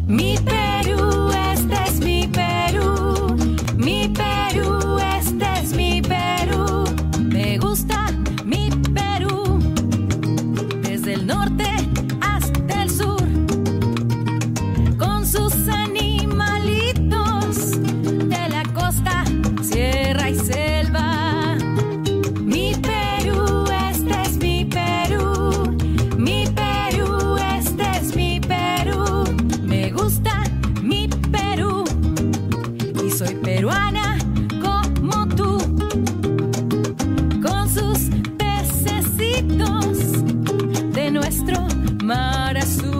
Mi Perú, este es mi Perú. Mi Perú, este es mi Perú. Me gusta mi Perú. Desde el norte hasta el sur. Con sus animalitos. De la costa, sierra y selva. Mi Perú, este es mi Perú. Mi Perú, este es mi Perú. Me gusta mi Perú y soy peruana como tú, con sus pececitos de nuestro mar azul.